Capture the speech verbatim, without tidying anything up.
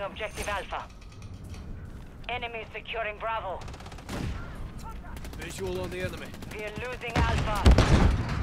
objective Alpha. Enemy securing Bravo. Visual on the enemy. We're losing Alpha.